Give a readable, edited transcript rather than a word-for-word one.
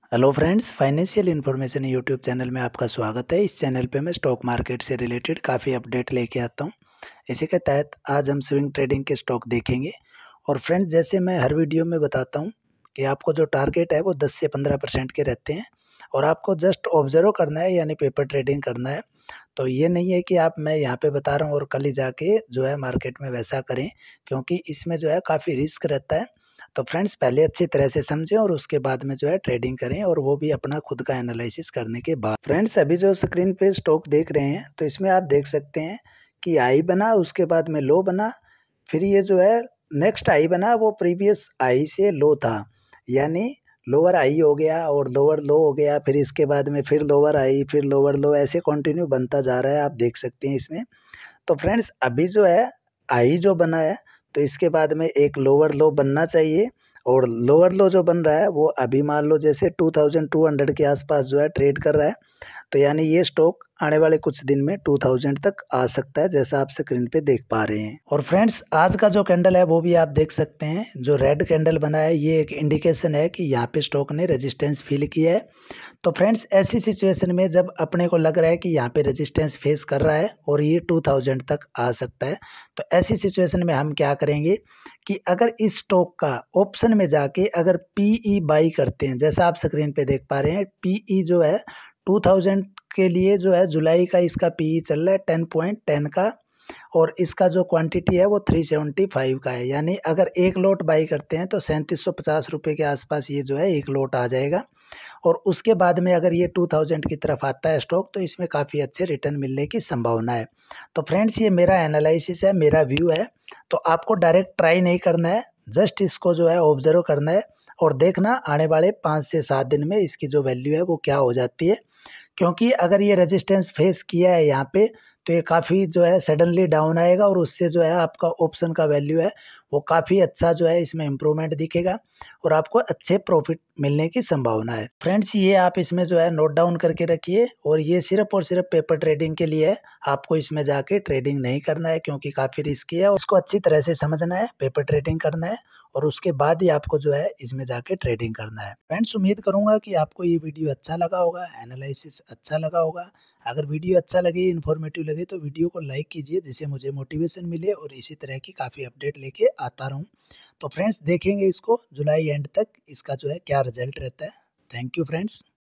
Hello friends, financial information YouTube channel में आपका स्वागत है। इस चैनल पे मैं स्टॉक मार्केट से रिलेटेड काफ़ी अपडेट लेके आता हूँ। इसी के तहत आज हम स्विंग ट्रेडिंग के स्टॉक देखेंगे। और फ्रेंड्स, जैसे मैं हर वीडियो में बताता हूँ कि आपको जो टारगेट है वो 10 से 15% के रहते हैं और आपको जस्ट ऑब्जर्व करना है, यानी पेपर ट्रेडिंग करना है। तो ये नहीं है कि आप मैं यहाँ पे बता रहा हूँ और कल ही जाके जो है मार्केट में वैसा करें, क्योंकि इसमें जो है काफ़ी रिस्क रहता है। तो फ्रेंड्स, पहले अच्छी तरह से समझें और उसके बाद में जो है ट्रेडिंग करें, और वो भी अपना खुद का एनालिसिस करने के बाद। फ्रेंड्स, अभी जो स्क्रीन पे स्टॉक देख रहे हैं तो इसमें आप देख सकते हैं कि हाई बना, उसके बाद में लो बना, फिर ये जो है नेक्स्ट हाई बना वो प्रीवियस हाई से लो था, यानी लोअर हाई हो गया और लोअर लो हो गया, फिर इसके बाद में फिर लोअर हाई, फिर लोअर लो, ऐसे कंटिन्यू बनता जा रहा है, आप देख सकते हैं इसमें। तो फ्रेंड्स, अभी जो है हाई जो बना है तो इसके बाद में एक लोअर लो बनना चाहिए, और लोअर लो जो बन रहा है वो अभी मान लो जैसे 2200 के आसपास जो है ट्रेड कर रहा है। तो यानी ये स्टॉक आने वाले कुछ दिन में 2000 तक आ सकता है, जैसा आप स्क्रीन पे देख पा रहे हैं। और फ्रेंड्स, आज का जो कैंडल है वो भी आप देख सकते हैं, जो रेड कैंडल बना है ये एक इंडिकेशन है कि यहाँ पे स्टॉक ने रेजिस्टेंस फील किया है। तो फ्रेंड्स, ऐसी सिचुएशन में जब अपने को लग रहा है कि यहाँ पे रेजिस्टेंस फेस कर रहा है और ये 2000 तक आ सकता है, तो ऐसी सिचुएशन में हम क्या करेंगे कि अगर इस स्टॉक का ऑप्शन में जाके अगर पीई बाई करते हैं, जैसा आप स्क्रीन पे देख पा रहे हैं, पीई जो है 2000 के लिए जो है जुलाई का इसका पीई चल रहा है 10.10 का, और इसका जो क्वांटिटी है वो 375 का है। यानी अगर एक लोट बाई करते हैं तो 3750 रुपये के आसपास ये जो है एक लोट आ जाएगा। और उसके बाद में अगर ये 2000 की तरफ आता है स्टॉक, तो इसमें काफ़ी अच्छे रिटर्न मिलने की संभावना है। तो फ्रेंड्स, ये मेरा एनालिसिस है, मेरा व्यू है। तो आपको डायरेक्ट ट्राई नहीं करना है, जस्ट इसको जो है ऑब्जर्व करना है और देखना आने वाले 5 से 7 दिन में इसकी जो वैल्यू है वो क्या हो जाती है। क्योंकि अगर ये रेजिस्टेंस फेस किया है यहाँ पे, तो ये काफ़ी जो है सडनली डाउन आएगा और उससे जो है आपका ऑप्शन का वैल्यू है वो काफ़ी अच्छा जो है इसमें इम्प्रूवमेंट दिखेगा और आपको अच्छे प्रॉफिट मिलने की संभावना है। फ्रेंड्स, ये आप इसमें जो है नोट डाउन करके रखिए, और ये सिर्फ और सिर्फ पेपर ट्रेडिंग के लिए है। आपको इसमें जाके ट्रेडिंग नहीं करना है क्योंकि काफ़ी रिस्की है, उसको अच्छी तरह से समझना है, पेपर ट्रेडिंग करना है, और उसके बाद ही आपको जो है इसमें जाके ट्रेडिंग करना है। फ्रेंड्स, उम्मीद करूंगा कि आपको ये वीडियो अच्छा लगा होगा, एनालिसिस अच्छा लगा होगा। अगर वीडियो अच्छा लगे, इन्फॉर्मेटिव लगे, तो वीडियो को लाइक कीजिए, जिससे मुझे मोटिवेशन मिले और इसी तरह की काफ़ी अपडेट लेके आता रहूं। तो फ्रेंड्स, देखेंगे इसको जुलाई एंड तक, इसका जो है क्या रिजल्ट रहता है। Thank you friends.